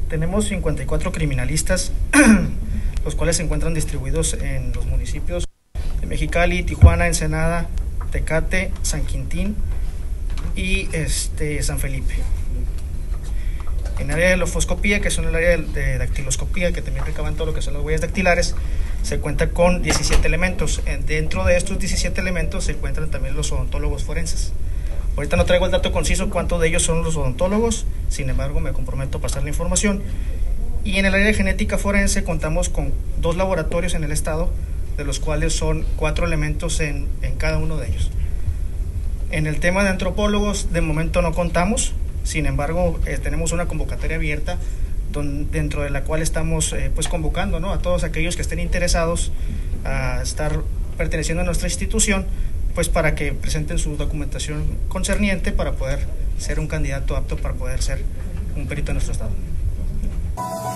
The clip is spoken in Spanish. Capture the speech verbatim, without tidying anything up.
tenemos cincuenta y cuatro criminalistas, los cuales se encuentran distribuidos en los municipios de Mexicali, Tijuana, Ensenada, Tecate, San Quintín y este, San Felipe. En área de lofoscopía, que son el área de dactiloscopía, que también recaban todo lo que son las huellas dactilares, se cuenta con diecisiete elementos. Dentro de estos diecisiete elementos se encuentran también los odontólogos forenses. Ahorita no traigo el dato conciso cuántos de ellos son los odontólogos, sin embargo me comprometo a pasar la información. Y en el área de genética forense contamos con dos laboratorios en el estado, de los cuales son cuatro elementos en, en cada uno de ellos. En el tema de antropólogos, de momento no contamos, sin embargo eh, tenemos una convocatoria abierta don, dentro de la cual estamos eh, pues convocando, ¿no?, a todos aquellos que estén interesados a estar perteneciendo a nuestra institución, pues para que presenten su documentación concerniente para poder ser un candidato apto para poder ser un perito en nuestro estado.